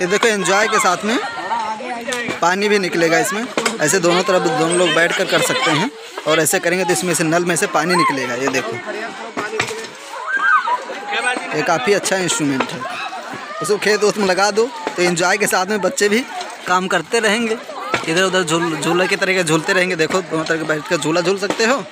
ये देखो एंजॉय के साथ में पानी भी निकलेगा इसमें। ऐसे दोनों तरफ दोनों लोग बैठ कर सकते हैं और ऐसे करेंगे तो इसमें से नल में से पानी निकलेगा। ये देखो ये काफ़ी अच्छा इंस्ट्रूमेंट है। उसको खेत उसमें लगा दो तो एंजॉय के साथ में बच्चे भी काम करते रहेंगे, इधर उधर झूले की तरह के झूलते रहेंगे। देखो दोनों तरह के बैठ कर झूला झूल सकते हो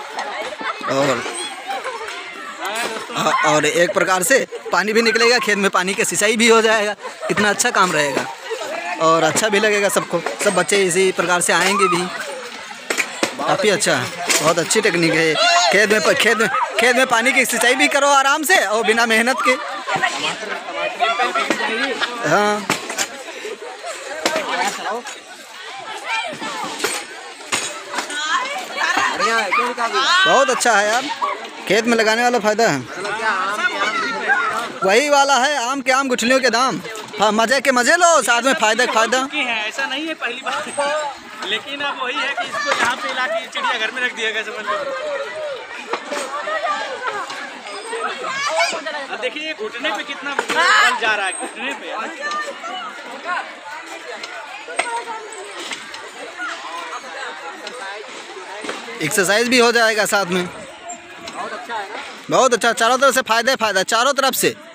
और एक प्रकार से पानी भी निकलेगा, खेत में पानी की सिंचाई भी हो जाएगा। कितना अच्छा काम रहेगा और अच्छा भी लगेगा सबको। सब बच्चे इसी प्रकार से आएंगे भी। काफ़ी अच्छा है, बहुत अच्छी टेक्निक है। खेत में पानी की सिंचाई भी करो आराम से और बिना मेहनत के। हाँ बहुत अच्छा है यार, खेत में लगाने वाला फ़ायदा है। वही वाला है आम के आम गुठलियों के दाम। हाँ मज़े के मज़े लो, साथ में फ़ायदा ऐसा नहीं है पहली बार, लेकिन अब वही है कि इसको यहाँ पे ला के चिड़ियाघर में रख दिया गया समझ लो। अब देखिए घुटने पे कितना बल जा रहा है, घुटने पे। एक्सरसाइज भी हो जाएगा साथ में। बहुत अच्छा, चारों तरफ से फ़ायदा चारों तरफ से।